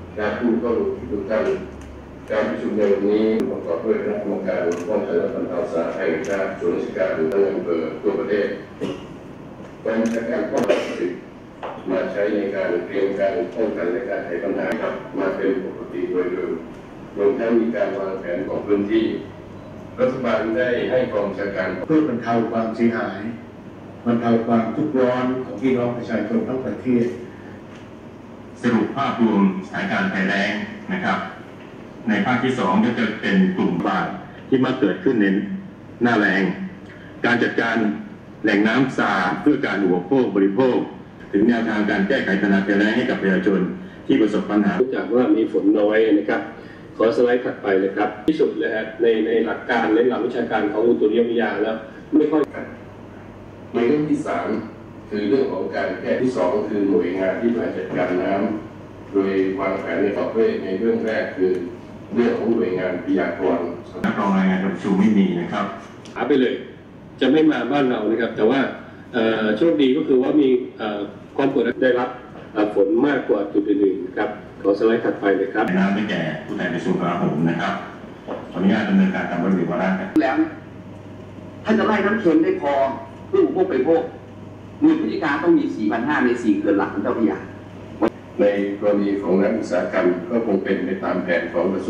การผู้เข้าร่วมทุกท่านการประชุมในวันนี้ประกอบด้วยคณะกรรมการป้องกันและบรรเทาสาธารณภัยแห่งชาติส่วนราชการทั้งอำเภอทั่วประเทศกองบัญชาการป้องกันมาใช้ในการเตรียมการป้องกันและการไขปัญหาครับมาเป็นปกติโดยเดิมรวมทั้งมีการวางแผนของพื้นที่รัฐบาลได้ให้กองบัญชาการเพื่อบรรเทาความเสียหายบรรเทาความทุกข์ร้อนของพี่น้องประชาชนทั้งประเทศสรุปภาพรวมสถานการณ์ภัยแล้งนะครับในภาคที่2ก็จะเป็นกลุ่มบาดที่มาเกิดขึ้นในหน้าแล้งการจัดการแหล่งน้ำสะอาดเพื่อการอุปโภคบริโภคถึงแนวทางการแก้ไขปัญหาภัยแล้งให้กับประชาชนที่ประสบปัญหาจากว่ามีฝนน้อยนะครับขอสไลด์ถัดไปเลยครับที่สุดเลยฮะในหลักการในหลักวิชาการของอุตุนิยมวิทยาแล้วไม่ค่อยในเรื่องที่3คือเรื่องของการแก้ที่2คือหน่วยงานที่บริหารจัดการน้ำโดยวางแผนในต่อไปในเรื่องแรกคือเรื่องของหน่วยงานพยากรณ์นักรองรายงานประชุมไม่มีนะครับหาไปเลยจะไม่มาบ้านเรานะครับแต่ว่าโชคดีก็คือว่ามีความกดดันได้รับฝนมากกว่าจุดอื่นๆครับขอสไลด์ถัดไปเลยครับน้ำได้แก่ผู้แทนกระทรวงกลาโหมนะครับขออนุญาตดำเนินการตามระเบียบวาระแล้วถ้าจะไล่น้ำเค็มได้พอเพื่ออุปโภคบริโภคมีพฤติการต้องมี 4,500 ใน4เขื่อนหลักของเจ้าพระยาในกรณีของนักอุตสาหกรรมก็คงเป็นไปตามแผนของกระทรวง